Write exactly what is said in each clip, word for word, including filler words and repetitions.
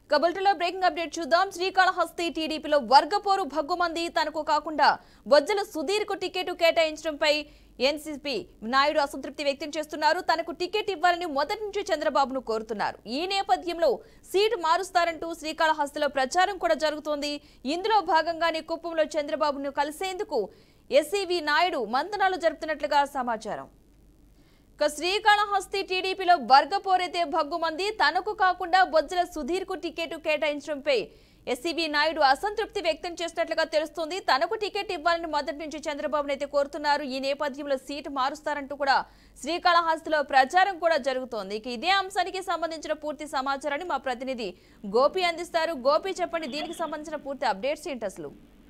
కబుల్టలో breaking update చూద్దాం. శ్రీకాళహస్తి టీడీపీలో వర్గపోరు భగ్గుమంది. తనకు కాకుండా బొజ్జల సుధీర్కు టికెట్ కేటాయించడంపై ఎన్సీపీ నాయుడు అసంతృప్తి వ్యక్తం చేస్తున్నారు. తనకు టికెట్ ఇవ్వాలని మొదటి నుంచి చంద్రబాబును కోరుతున్నారు. ఈ నేపథ్యంలో సీటు మారుస్తారంటూ శ్రీకాళహస్తిలో ప్రచారం కూడా జరుగుతోంది. ఇందులో భాగంగానే కుప్పంలో చంద్రబాబును కలిసేందుకు ఎస్సీవీ నాయుడు మంతనాలు జరుపుతున్నట్లుగా సమాచారం. శ్రీకాళహస్తి టీడీపీలో వర్గపోరైతే భగ్గుమంది. తనకు కాకుండా బొజ్జల సుధీర్కు టికెట్ కేటాయించడంపై ఎస్సీబీ నాయుడు అసంతృప్తి వ్యక్తం చేసినట్లుగా తెలుస్తోంది. తనకు టికెట్ ఇవ్వాలని మొదటి నుంచి చంద్రబాబును అయితే కోరుతున్నారు. ఈ నేపథ్యంలో సీటు మారుస్తారంటూ కూడా శ్రీకాళహస్తిలో ప్రచారం కూడా జరుగుతోంది. ఇక ఇదే అంశానికి సంబంధించిన పూర్తి సమాచారాన్ని మా ప్రతినిధి గోపి అందిస్తారు. గోపి, చెప్పండి, దీనికి సంబంధించిన పూర్తి అప్డేట్స్ ఏంటి అసలు?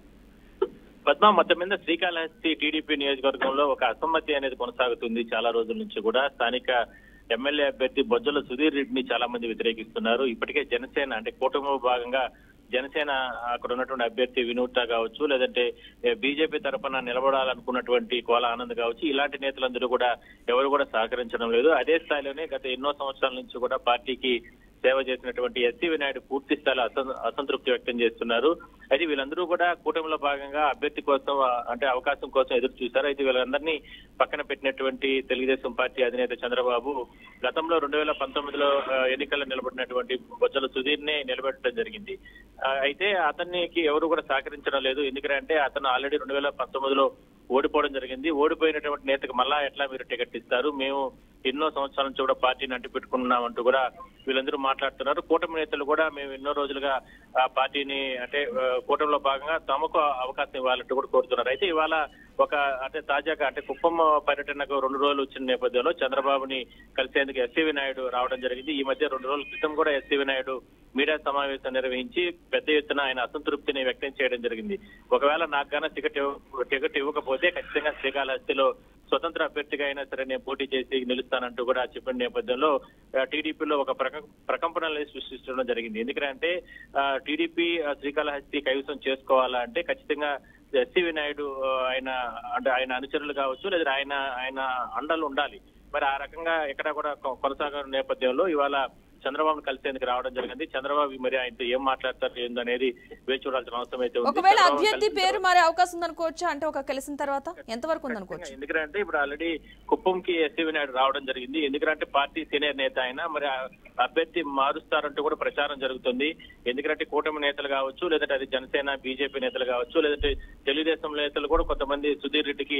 పద్మ, మొత్తం మీద శ్రీకాళహస్తి టీడీపీ నియోజకవర్గంలో ఒక అసమ్మతి అనేది కొనసాగుతుంది. చాలా రోజుల నుంచి కూడా స్థానిక ఎమ్మెల్యే అభ్యర్థి బొజ్జల సుధీర్ రెడ్డిని చాలా మంది వ్యతిరేకిస్తున్నారు. ఇప్పటికే జనసేన అంటే కూటమిలో భాగంగా జనసేన అక్కడ ఉన్నటువంటి అభ్యర్థి వినూత్న కావచ్చు, లేదంటే బీజేపీ తరఫున నిలబడాలనుకున్నటువంటి కోల ఆనంద్ కావచ్చు, ఇలాంటి నేతలందరూ కూడా ఎవరు కూడా సహకరించడం లేదు. అదే స్థాయిలోనే గత ఎన్నో సంవత్సరాల నుంచి కూడా పార్టీకి సేవ చేసినటువంటి ఎస్సీవీ నాయుడు పూర్తి స్థాయిలో అసంతృప్తి వ్యక్తం చేస్తున్నారు. అయితే వీళ్ళందరూ కూడా కూటమిలో భాగంగా అభ్యర్థి కోసం అంటే అవకాశం కోసం ఎదురు చూశారు. అయితే వీళ్ళందరినీ పక్కన పెట్టినటువంటి తెలుగుదేశం పార్టీ అధినేత చంద్రబాబు గతంలో రెండు వేల పంతొమ్మిదిలో ఎన్నికల్లో నిలబడినటువంటి బొజ్జల సుధీర్ నే నిలబెట్టడం జరిగింది. అయితే అతనికి ఎవరు కూడా సహకరించడం లేదు. ఎందుకంటే అతను ఆల్రెడీ రెండు వేల పంతొమ్మిదిలో ఓడిపోవడం జరిగింది. ఓడిపోయినటువంటి నేతకు మళ్ళా ఎట్లా మీరు టికెట్ ఇస్తారు? మేము ఎన్నో సంవత్సరాల నుంచి కూడా పార్టీని అంటి పెట్టుకున్నామంటూ కూడా వీళ్ళందరూ మాట్లాడుతున్నారు. కూటమి నేతలు కూడా మేము ఎన్నో రోజులుగా ఆ పార్టీని అంటే కూటమిలో భాగంగా తమకు అవకాశం ఇవ్వాలంటూ కూడా కోరుతున్నారు. అయితే ఇవాళ ఒక అంటే తాజాగా అంటే కుప్పం పర్యటనకు రెండు రోజులు వచ్చిన నేపథ్యంలో చంద్రబాబుని కలిసేందుకు ఎస్సీవీ నాయుడు రావడం జరిగింది. ఈ మధ్య రెండు రోజుల క్రితం కూడా ఎస్సీవీ నాయుడు మీడియా సమావేశం నిర్వహించి పెద్ద ఎత్తున ఆయన అసంతృప్తిని వ్యక్తం చేయడం జరిగింది. ఒకవేళ నాకు గాన టికెట్ టికెట్ ఇవ్వకపోతే ఖచ్చితంగా శ్రీకాళహస్తిలో స్వతంత్ర అభ్యర్థిగా అయినా సరే నేను పోటీ చేసి నిలుస్తానంటూ కూడా చెప్పిన నేపథ్యంలో టీడీపీలో ఒక ప్రకంపనలు సృష్టించడం జరిగింది. ఎందుకంటే టీడీపీ శ్రీకాళహస్తి కైవసం చేసుకోవాలంటే ఖచ్చితంగా ఎస్సీవీ నాయుడు ఆయన అంటే ఆయన అనుచరులు కావచ్చు, లేదా ఆయన ఆయన అండలు ఉండాలి. మరి ఆ రకంగా ఎక్కడా కూడా కొనసాగని నేపథ్యంలో ఇవాళ చంద్రబాబు కలిసేందుకు రావడం జరిగింది. చంద్రబాబు మరి ఆయనతో ఏం మాట్లాడతారు ఏందనేది వేచి చూడాల్సిన అవసరం అయితే ఉంది. ఒకవేళ అభ్యర్థి పేరు మారే అవకాశం ఉందనుకోవచ్చా? అంటే ఒక కలిసిన తర్వాత ఎంతవరకు ఉందనుకోవచ్చు? ఎందుకంటే ఇప్పుడు ఆల్రెడీ కుప్పంకి ఎస్సీవీ నాయుడు రావడం జరిగింది. ఎందుకంటే పార్టీ సీనియర్ నేత ఆయన మరి అభ్యర్థి మారుస్తారంటూ కూడా ప్రచారం జరుగుతుంది. ఎందుకంటే కూటమి నేతలు కావచ్చు, లేదంటే అది జనసేన బీజేపీ నేతలు కావచ్చు, లేదంటే తెలుగుదేశం నేతలు కూడా కొంతమంది సుధీర్ రెడ్డికి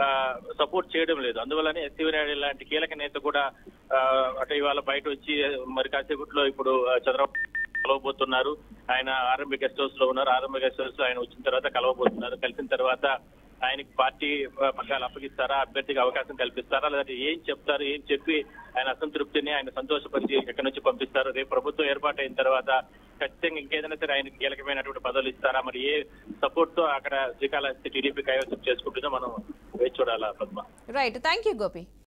సపోర్ట్ చేయడం లేదు. అందువల్లనే ఎస్సీవీ నాయుడు లాంటి కీలక నేత కూడా అంటే ఇవాళ బయట వచ్చి మరి కాసేపట్లో ఇప్పుడు చంద్రబాబు కలవబోతున్నారు. ఆయన ఆర్ఎంబీ గెస్ట్ హౌస్ లో ఉన్నారు. ఆర్ఎంబీ గెస్ట్ హౌస్ లో ఆయన వచ్చిన తర్వాత కలవబోతున్నారు. కలిసిన తర్వాత ఆయనకి పార్టీ పగ్గాలు అప్పగిస్తారా, అభ్యర్థికి అవకాశం కల్పిస్తారా, లేదంటే ఏం చెప్తారు, ఏం చెప్పి ఆయన అసంతృప్తిని ఆయన సంతోషపరిచి ఎక్కడి నుంచి పంపిస్తారు? రేపు ప్రభుత్వం ఏర్పాటు అయిన తర్వాత ఖచ్చితంగా ఇంకేదైనా సరే ఆయనకి కీలకమైనటువంటి పదవులు ఇస్తారా? మరి ఏ సపోర్ట్ తో అక్కడ శ్రీకాళహస్తి టీడీపీ కైవసం చేసుకుంటుందో మనం వేచి చూడాలా Padma. Right, thank you Gopi.